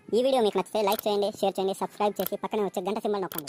ఈ వీడియో మీకు నచ్చితే లైక్ చేయండి, షేర్ చేయండి, సబ్స్క్రైబ్ చేసి పక్కనే వచ్చే గంట సింబల్ నొక్కండి.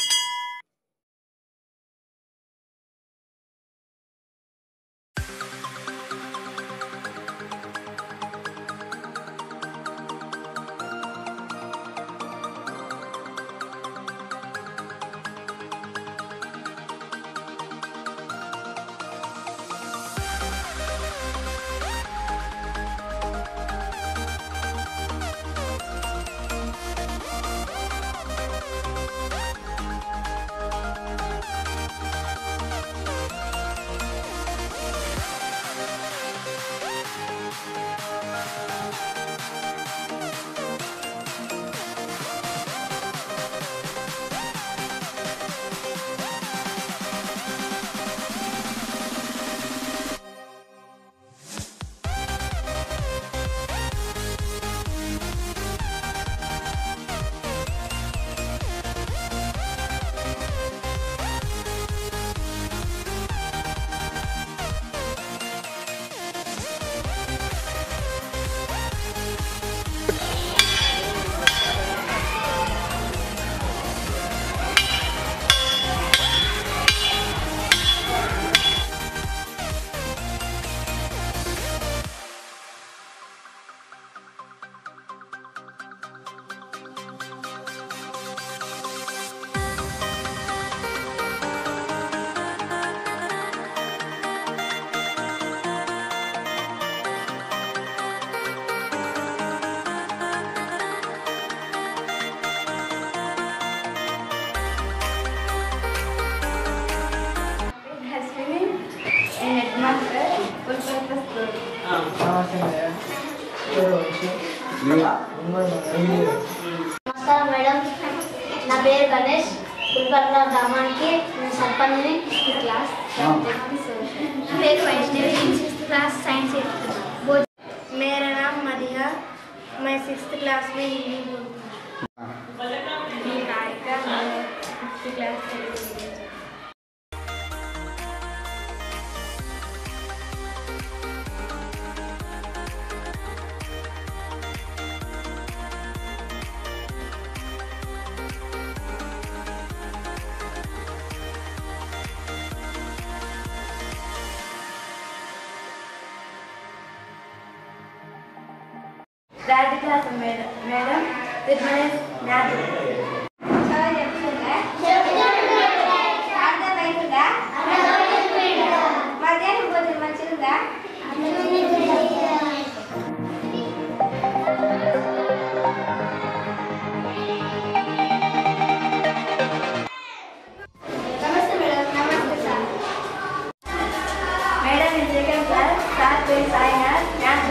నమస్కారం మేడం, నా పేరు గణేష్. పులిపల్లుపుల గ్రామానికి సర్పంచ్ని. క్లాస్ నా పేరు వైష్ణవి, 6th क्लास साइंस. मेरा नाम मदिहा, मैं 6th क्लास में हिंदी बोलती हूँ. नायिका, मैं 5th क्लास में. Third class madam, with my math. మధ్యాహ్నం భోజనం మంచిగా నమస్తే మేడం. నమస్తే sir. Madam in second class, sir పేరు సాయినాథ్, మ్యాథ్స్.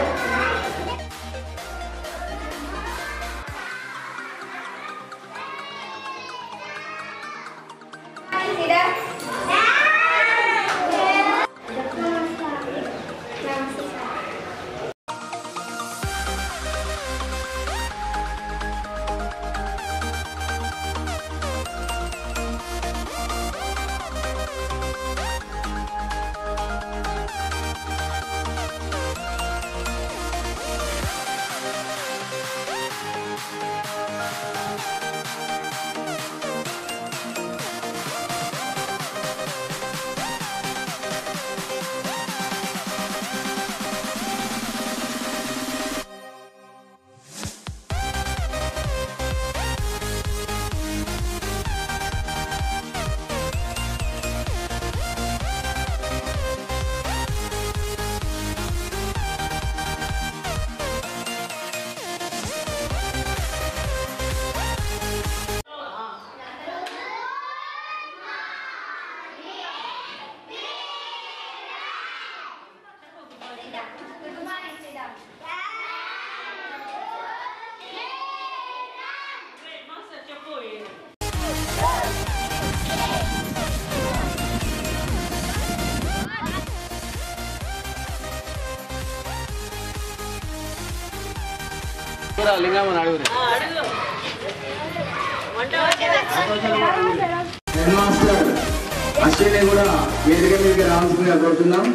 హెడ్మాస్టర్ అశ్విని కూడా వేదిక మీదకి రావాల్సిందిగా కోరుతున్నాం.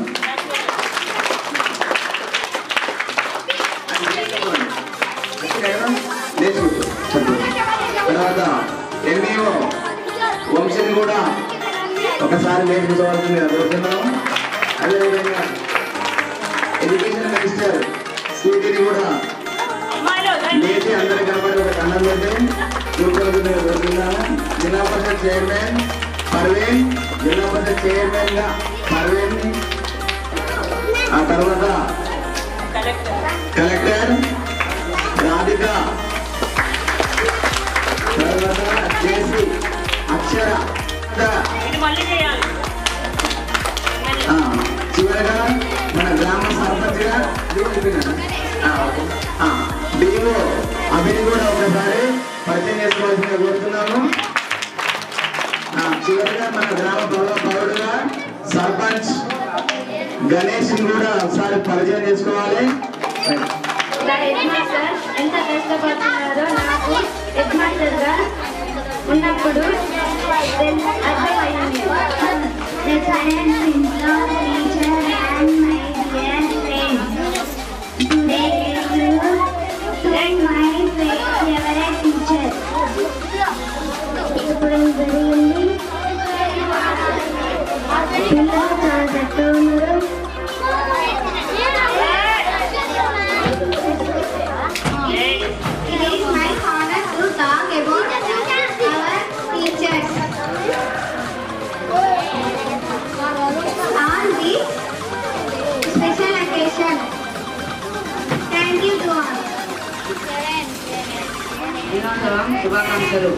లేచి గారిని కూడా ఒకసారి నేర్చుకోవాల్సిందిగా కోరుతున్నాము. అదేవిధంగా ఎడ్యుకేషన్ మినిస్టర్ స్వీటీని కూడా లేచి అందరి కనబడి ఒక దండం పెట్టి కూర్చోవలసిందిగా కోరుతున్నాము. జిల్లా పరిషత్ చైర్మన్ పర్వీన్, జిల్లా పరిషత్ చైర్మన్ గా పర్వీన్, ఆ తర్వాత కలెక్టర్ రాధిక, తర్వాత జేసీ అక్షర, చివరగా మన గ్రామ సర్పంచ్ గా డిఓ అభిని కూడా ఒకసారి పరిచయం చేసుకోవాల్సిందిగా కోరుతున్నాము. చివరిగా మన గ్రామ పౌరుడుగా సర్పంచ్ గణేష్ కూడా ఒకసారి పరిచయం చేసుకోవాలి. ఎంత కష్టపడుతున్నారో నాకు హెడ్ మాస్టర్ గా ఉన్నప్పుడు అర్థమైంది. ఇప్పుడు జరిగింది పిల్లలు చాలా చక్కగా ఉన్నారు. It is my honor to talk about our teachers on this special occasion. Thank you to all. దినోత్సవం శుభాకాంక్షలు.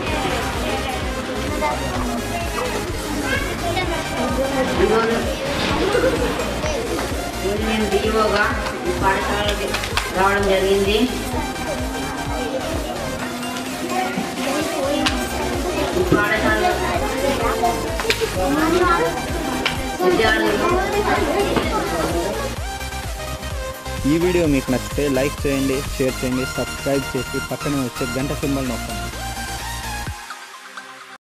నేను డిఓగా ఈ పాఠశాలకి రావడం జరిగింది. ఈ పాఠశాల విద్యార్థులు ఈ వీడియో మీకు నచ్చితే లైక్ చేయండి, షేర్ చేయండి, సబ్స్క్రైబ్ చేసి పక్కనే వచ్చే గంట సింబల్ నొక్కండి.